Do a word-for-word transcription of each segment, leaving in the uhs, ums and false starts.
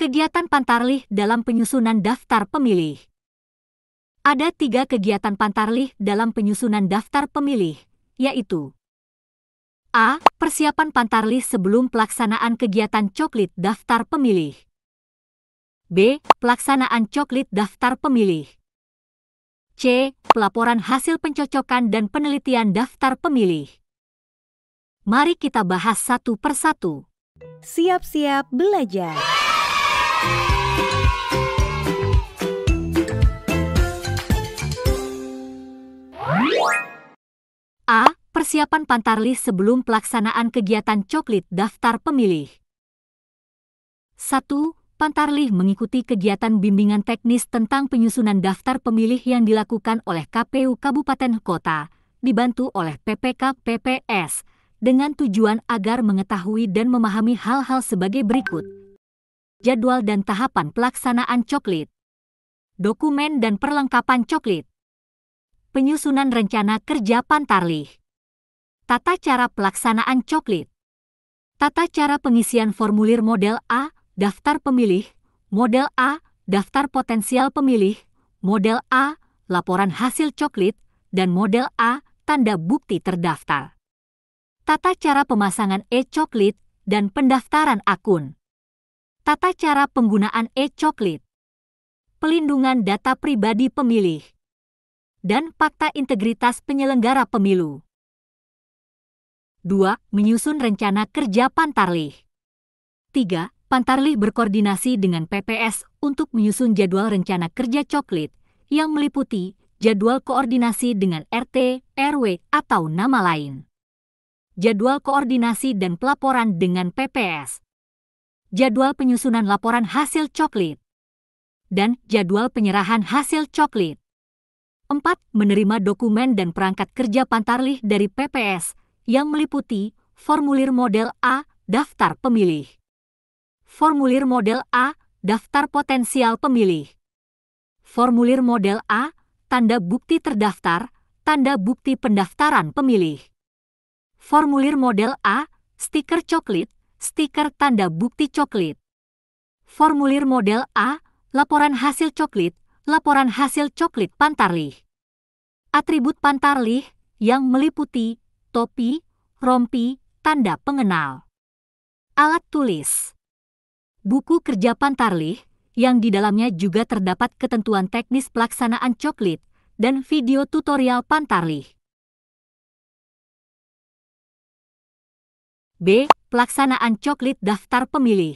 Kegiatan Pantarlih dalam penyusunan daftar pemilih. Ada tiga kegiatan Pantarlih dalam penyusunan daftar pemilih, yaitu A. Persiapan Pantarlih sebelum pelaksanaan kegiatan coklit daftar pemilih. B. Pelaksanaan coklit daftar pemilih. C. Pelaporan hasil pencocokan dan penelitian daftar pemilih. Mari kita bahas satu persatu. Siap-siap belajar. A. Persiapan Pantarlih sebelum pelaksanaan kegiatan coklit daftar pemilih. satu. Pantarlih mengikuti kegiatan bimbingan teknis tentang penyusunan daftar pemilih yang dilakukan oleh K P U Kabupaten Kota, dibantu oleh P P K P P S, dengan tujuan agar mengetahui dan memahami hal-hal sebagai berikut. Jadwal dan tahapan pelaksanaan coklit. Dokumen dan perlengkapan coklit. Penyusunan rencana kerja Pantarlih. Tata cara pelaksanaan coklit. Tata cara pengisian formulir model A, daftar pemilih, model A, daftar potensial pemilih, model A, laporan hasil coklit, dan model A, tanda bukti terdaftar. Tata cara pemasangan e-coklit dan pendaftaran akun. Tata cara penggunaan e-coklit. Pelindungan data pribadi pemilih. Dan fakta integritas penyelenggara pemilu. dua. Menyusun rencana kerja Pantarlih. tiga. Pantarlih berkoordinasi dengan P P S untuk menyusun jadwal rencana kerja coklit yang meliputi jadwal koordinasi dengan R T, R W, atau nama lain. Jadwal koordinasi dan pelaporan dengan P P S. Jadwal penyusunan laporan hasil coklit. Dan jadwal penyerahan hasil coklit. empat. Menerima dokumen dan perangkat kerja Pantarlih dari P P S yang meliputi formulir model A, daftar pemilih. Formulir model A, daftar potensial pemilih. Formulir model A, tanda bukti terdaftar, tanda bukti pendaftaran pemilih. Formulir model A, stiker coklit, stiker tanda bukti coklit. Formulir model A, laporan hasil coklit, laporan hasil coklit Pantarlih. Atribut Pantarlih yang meliputi topi, rompi, tanda pengenal. Alat tulis. Buku kerja Pantarlih, yang di dalamnya juga terdapat ketentuan teknis pelaksanaan coklit dan video tutorial Pantarlih. B. Pelaksanaan coklit daftar pemilih.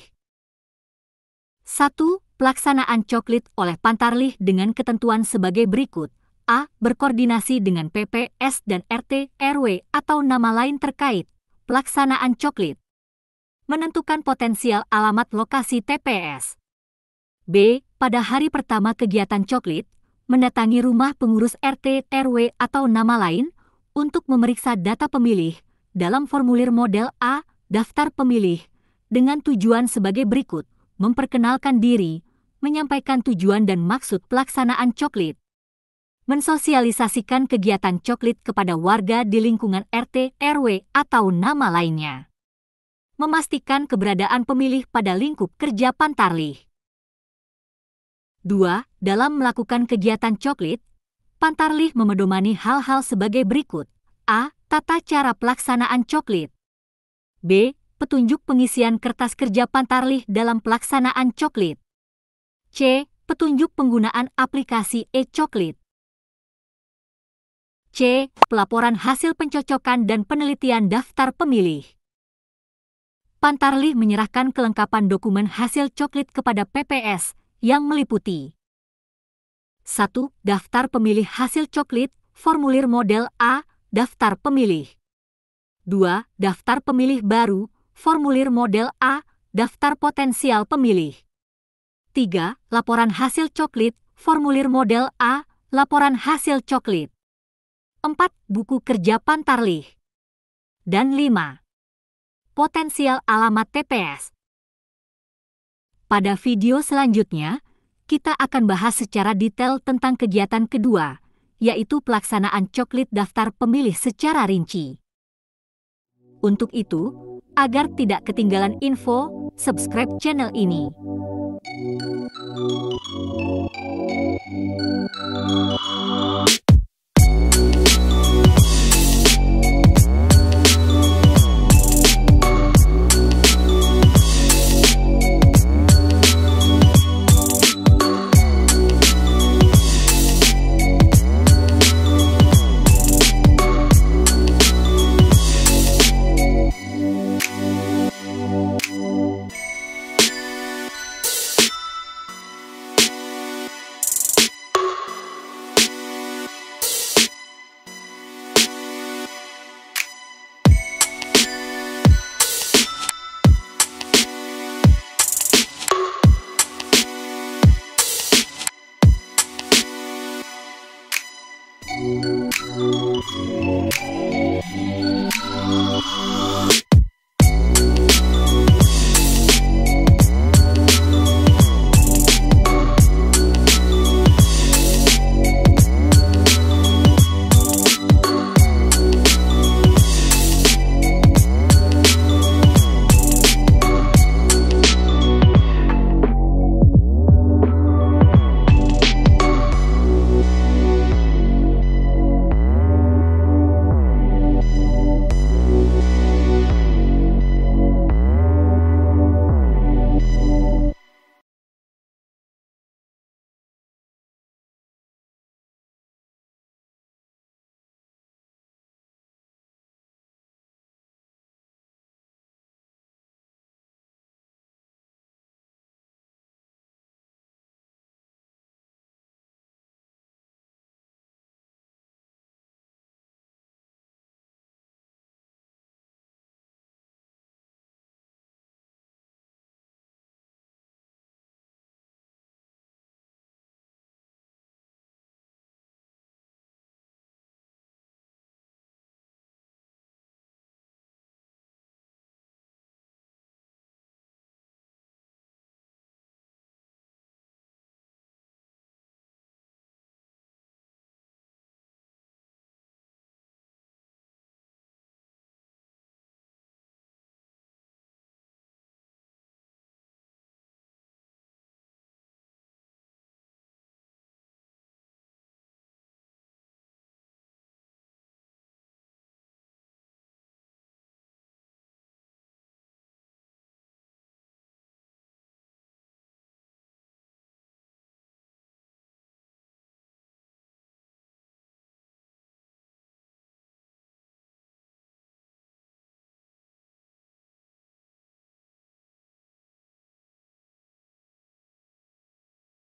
satu. Pelaksanaan coklit oleh Pantarlih dengan ketentuan sebagai berikut. A. Berkoordinasi dengan P P S dan R T, R W atau nama lain terkait. Pelaksanaan coklit. Menentukan potensial alamat lokasi T P S. B. Pada hari pertama kegiatan coklit, mendatangi rumah pengurus R T, R W atau nama lain untuk memeriksa data pemilih dalam formulir model A, daftar pemilih, dengan tujuan sebagai berikut: memperkenalkan diri, menyampaikan tujuan dan maksud pelaksanaan coklit, mensosialisasikan kegiatan coklit kepada warga di lingkungan R T, R W atau nama lainnya, memastikan keberadaan pemilih pada lingkup kerja Pantarlih. dua. Dalam melakukan kegiatan coklit, Pantarlih memedomani hal-hal sebagai berikut. A. Tata cara pelaksanaan coklit. B. Petunjuk pengisian kertas kerja Pantarlih dalam pelaksanaan coklit. C. Petunjuk penggunaan aplikasi e-coklit. C. Pelaporan hasil pencocokan dan penelitian daftar pemilih. Pantarlih menyerahkan kelengkapan dokumen hasil coklit kepada P P S yang meliputi satu. Daftar pemilih hasil coklit, formulir model A, daftar pemilih. dua. Daftar pemilih baru, formulir model A, daftar potensial pemilih. tiga. Laporan hasil coklit, formulir model A, laporan hasil coklit. empat. Buku kerja Pantarlih. Dan lima. Potensial alamat T P S. Pada video selanjutnya, kita akan bahas secara detail tentang kegiatan kedua, yaitu pelaksanaan coklit daftar pemilih secara rinci. Untuk itu, agar tidak ketinggalan info, subscribe channel ini.